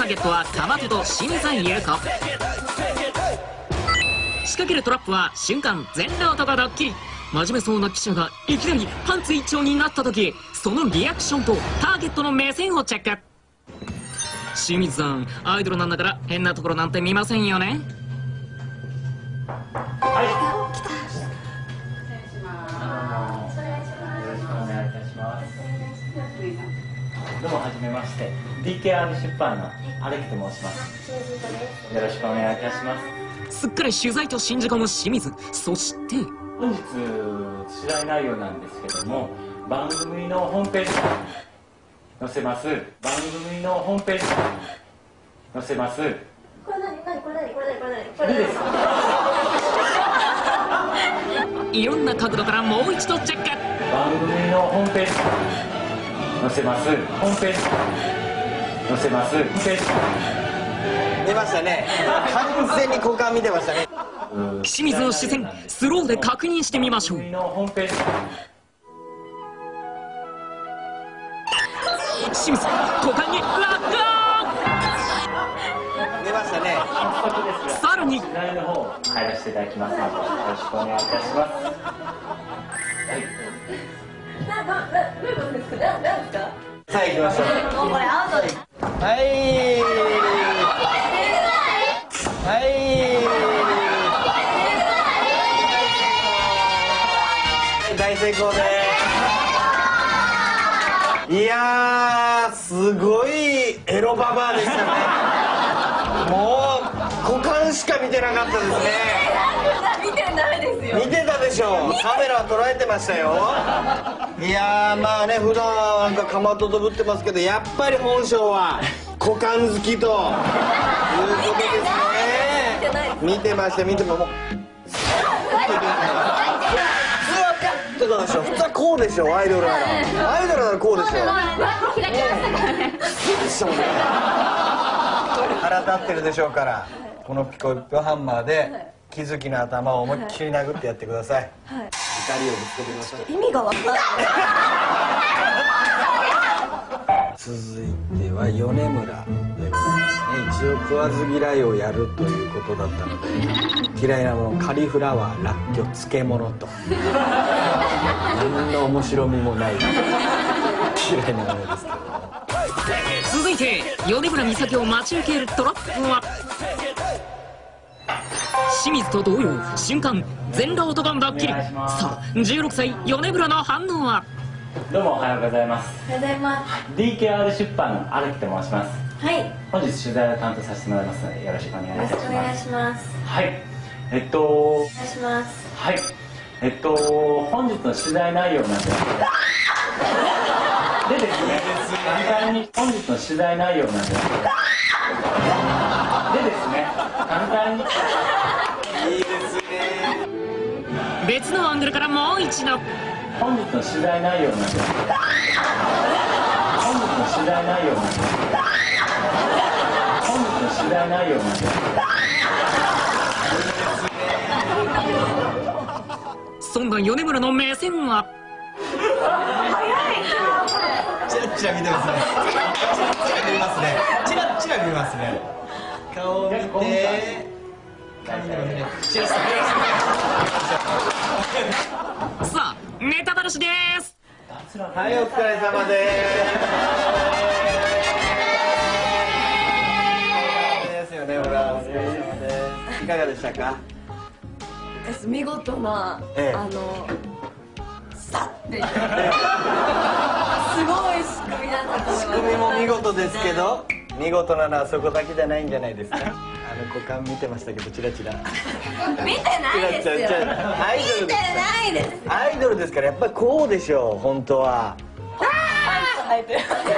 ターゲットはかまとと清水優子。仕掛けるトラップは瞬間全裸男ドッキリ。真面目そうな記者がいきなりパンツ一丁になった時、そのリアクションとターゲットの目線をチェック。清水さん、アイドルなんだから変なところなんて見ませんよね。 はい、来た。よろしくお願いいたします。どうもはじめまして、DKR 出版の荒木と申します。よろしくお願いいたします。 すっかり取材と信じ込む清水。そして本日取材内容なんですけども、番組のホームページに載せます。番組のホームページに載せます。 これ何ですか？ いろんな角度からもう一度チェック。 番組のホームページに載せます。ホームページに載せます。ホームページ見ましたね。完全に股間見てましたね。 清水の視線スローで確認してみましょう。 番組のホームページ清水股間に落下。 見ましたね。 早速ですが、 さらに取材の方入らせていただきますので、よろしくお願いいたします。はい。 どういうことですか？何ですか？ さあ行きましょう。 もうこれアウトです。 はい大成功です。いやー、すごいエロババアでしたね。もう股間しか見てなかったですね。 見てないですよ。 見てたでしょ。カメラは捉えてましたよ。いやー、まあね、普段はなんかかまととぶってますけど、やっぱり本性は股間好きということですね。見てました。見てももう普通はでしょ。普通はこうでしょ。アイドルならこうでしょ。 開きましたからね。 腹立ってるでしょうから、このピコピコハンマーで木月の頭を思いっきり殴ってやってください。怒りをぶつけてください。 意味がわかんない。 続いては米村でございますね。一応食わず嫌いをやるということだったので、嫌いなものカリフラワー、らっきょう、漬物と何の面白みもない嫌いなものですけど。 続いて米村美咲を待ち受けるトラップは清水と同様瞬間全裸男ドッキリ。さあ16歳米村の反応は。 どうもおはようございます。 おはようございます。 DKR 出版の荒木と申します。 はい。 本日取材を担当させてもらいますので、よろしくお願いいたしよろしくお願います。 します。 はい。 お願いします。 はい。本日の取材内容なんですけど、でですね、簡単に本日の取材内容なんですけど、でですね、簡単にいいですね。 別のアングルからもう一度。 本日の取材内容なんですけど、本日の取材内容なんですけど、本日の取材内容なんですけど、 そんな米村の目線は。 チラチラ見てますね。チラチラ見ますね。顔を見て髪の毛ね。 さあネタばらしです。 はい、お疲れ様ですよね。ほら、お疲れ様です。いかがでしたか？ 見事な、 ええ、 さっていうすごい仕組みだったと思います。 仕組みも見事ですけど、見事なのはそこだけじゃないんじゃないですか。股間見てましたけど、チラチラ見てないですよ。見てないです。 アイドルですから、やっぱりこうでしょう、本当は。 パンツ履いてる。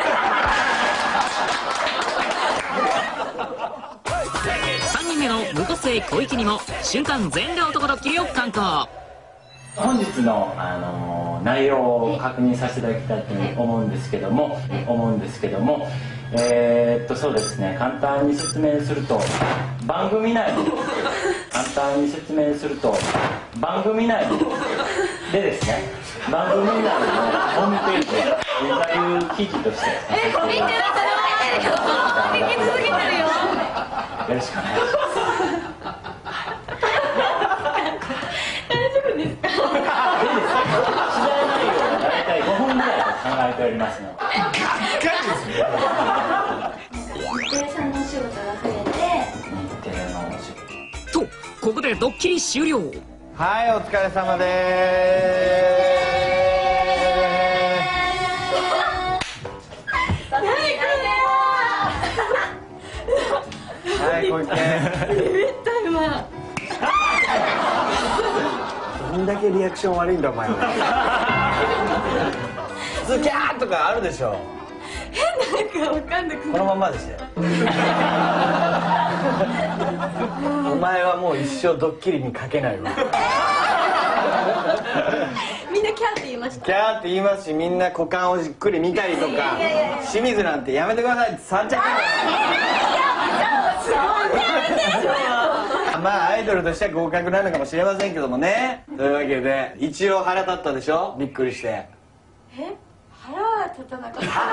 3人目の無個性小池にも瞬間全裸男ドッキリを敢行。 本日の、内容を確認させていただきたいと思うんですけども、そうですね、簡単に説明すると、番組内でですね、番組内のホームページでインタビュー記事としてさせていただきます。 ろしくお願いします大丈夫ですか？ いいですか？取材内容は大体5分ぐらいと考えておりますので。 日テレさんのお仕事が増えて、 日テレのお仕事。 とここでドッキリ終了。 はい、お疲れ様でーす。はい、こう言ってビビった今。 どんだけリアクション悪いんだお前は。普通キャーとかあるでしょ。 なんかわかんなくこのまんまでしてお前はもう一生ドッキリにかけないわ。 みんなキャーって言いました。 キャーって言いますし、みんな股間をじっくり見たりとか、清水なんてやめてくださいって触っちゃう。まあアイドルとしては合格なのかもしれませんけどもね。というわけで一応腹立ったでしょ、びっくりして。 腹は立たなかった。